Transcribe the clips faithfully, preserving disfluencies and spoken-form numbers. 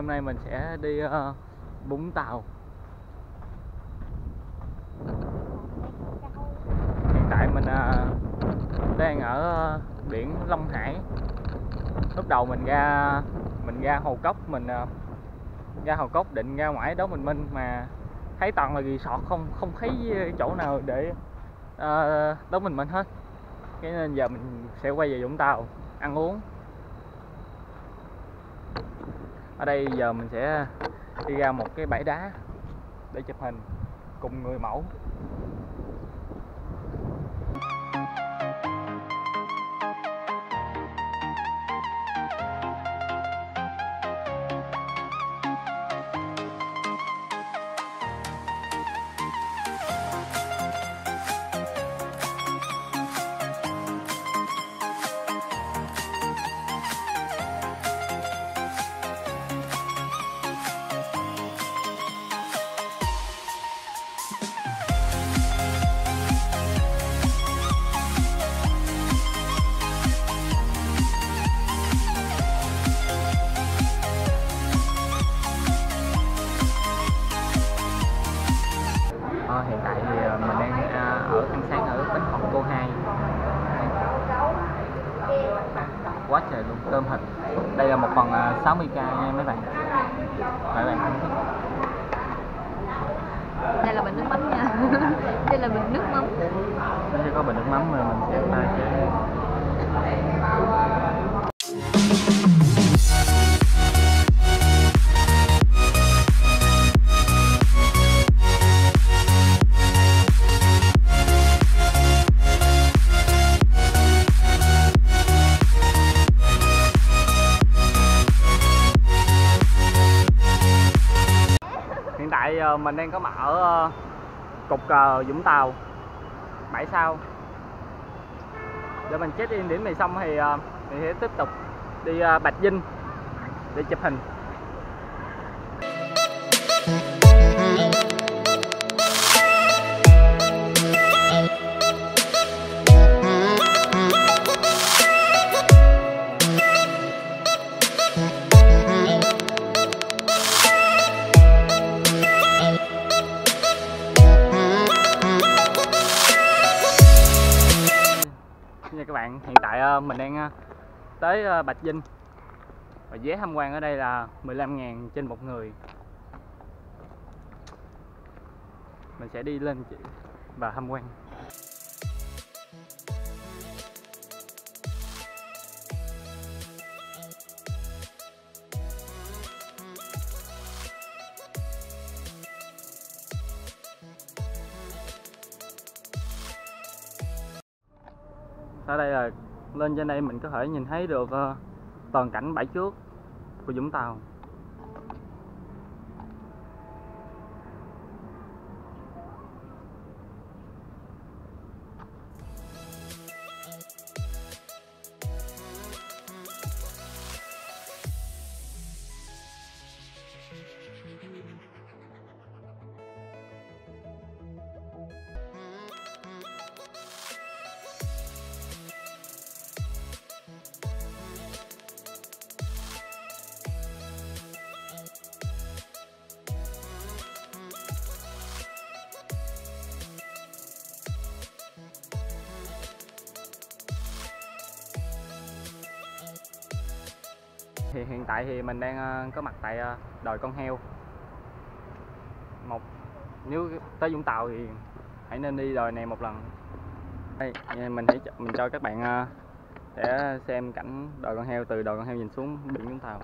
Hôm nay mình sẽ đi uh, Vũng Tàu. Hiện tại mình uh, đang ở uh, biển Long Hải. Lúc đầu mình ra mình ra Hồ Cốc, mình uh, ra Hồ Cốc định ra ngoài đó mình Minh mà thấy toàn là resort, không không thấy chỗ nào để uh, đó mình Minh hết. Cái nên giờ mình sẽ quay về Vũng Tàu ăn uống. Ở đây giờ mình sẽ đi ra một cái bãi đá để chụp hình cùng người mẫu. À, hiện tại thì mình đang ở ăn sáng ở bánh phật cô hai. Quá trời luôn, cơm thịt. Đây là một phần sáu mươi k nha mấy bạn. Mấy bạn đây là bình nước mắm nha. Đây là bình nước mắm. Nó sẽ có bình nước mắm mà mình sẽ pha chế. Hiện tại mình đang có mặt ở cột cờ Vũng Tàu, bãi sau. Để mình check in điểm này xong thì mình sẽ tiếp tục đi Bạch Dinh để chụp hình. Nha các bạn, hiện tại mình đang tới Bạch Dinh và vé tham quan ở đây là mười lăm ngàn trên một người. Mình sẽ đi lên và tham quan. Ở đây là lên trên đây mình có thể nhìn thấy được uh, toàn cảnh bãi trước của Vũng Tàu. Thì hiện tại thì mình đang uh, có mặt tại uh, đồi con heo. Một nếu tới Vũng Tàu thì hãy nên đi đồi này một lần. Đây mình hãy mình cho các bạn uh, để xem cảnh đồi con heo, từ đồi con heo nhìn xuống biển Vũng Tàu.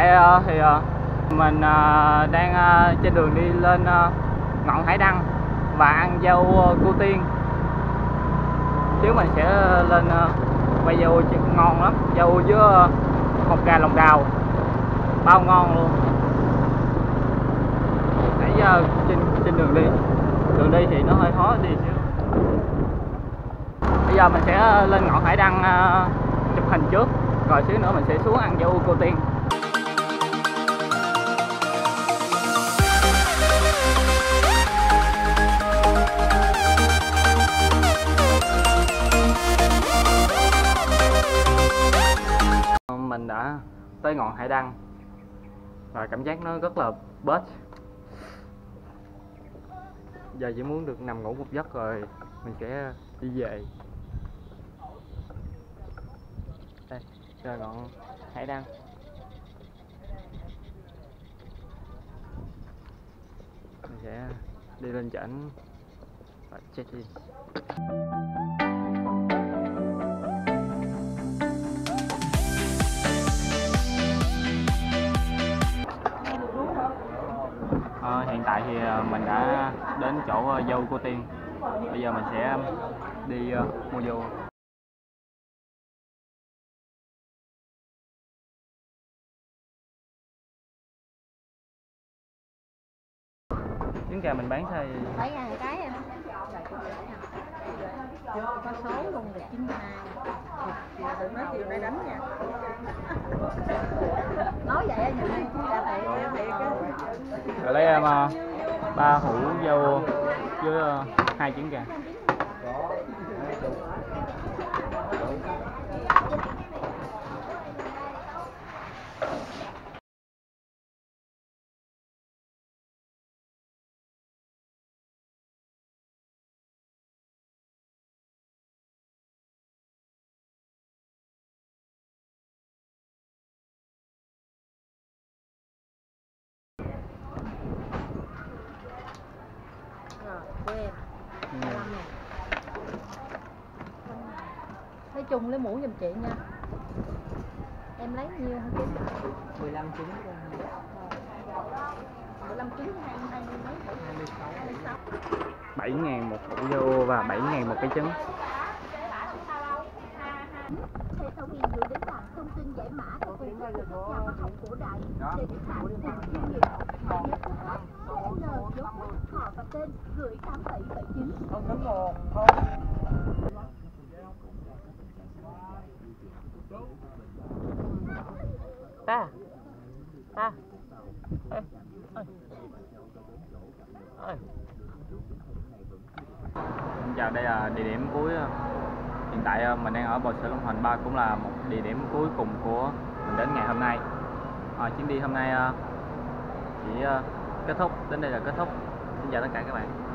tại uh, thì uh, mình uh, đang uh, trên đường đi lên uh, ngọn Hải Đăng và ăn dâu uh, cô Tiên. Chứ mình sẽ lên uh, quay dâu ngon lắm, dâu với uh, hột gà lòng đào, bao ngon luôn. Nãy giờ trên trên đường đi, đường đi thì nó hơi khó đi xíu. Bây giờ mình sẽ lên ngọn Hải Đăng uh, chụp hình trước, rồi xíu nữa mình sẽ xuống ăn dâu cô Tiên. Mình đã tới ngọn Hải Đăng và cảm giác nó rất là bết. Giờ chỉ muốn được nằm ngủ một giấc rồi mình sẽ đi về. Đây là ngọn Hải Đăng. Mình sẽ đi lên trển và check in. À, hiện tại thì mình đã đến chỗ dâu cô Tiên. Bây giờ mình sẽ đi uh, mua dâu. Trứng gà mình bán sao vậy? bảy ngàn cái em. Có số luôn được chín mươi hai. Đừng nói chiều nay đánh nha. Nói vậy á nhìn đi chứ là thiệt thiệt á. Rồi lấy em uh, ba hũ dâu với uh, hai trứng gà. Rồi, của em. hai mươi lăm ngàn. Lấy chung lấy mũ giùm chị nha. Em lấy nhiêu hả Kim? mười lăm trứng. mười lăm trứng hai hai mươi mấy? hai mươi sáu. bảy ngàn một hũ dâu và bảy ngàn một cái trứng. Hệ thống in gửi đến bạn thông tin giải mã của các nhà khoa học cổ đại để các bạn tìm kinh nghiệm. Hãy nhớ số phát xê en dấu tích họ và tên gửi tám bảy bảy chín. Ta ta ê ê ê. Xin chào, đây là địa điểm cuối. Hiện tại mình đang ở bờ sông Long Thành ba, cũng là một địa điểm cuối cùng của mình đến ngày hôm nay. À, chuyến đi hôm nay chỉ kết thúc, đến đây là kết thúc. Xin chào tất cả các bạn.